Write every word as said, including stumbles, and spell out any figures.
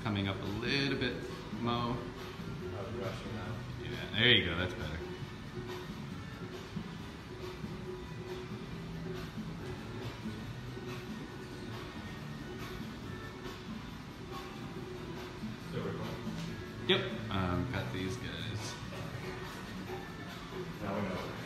coming up a little bit, Mo. I was rushing now. Yeah, there you go, that's better. Still recording. Yep, um, got these guys. Now we know.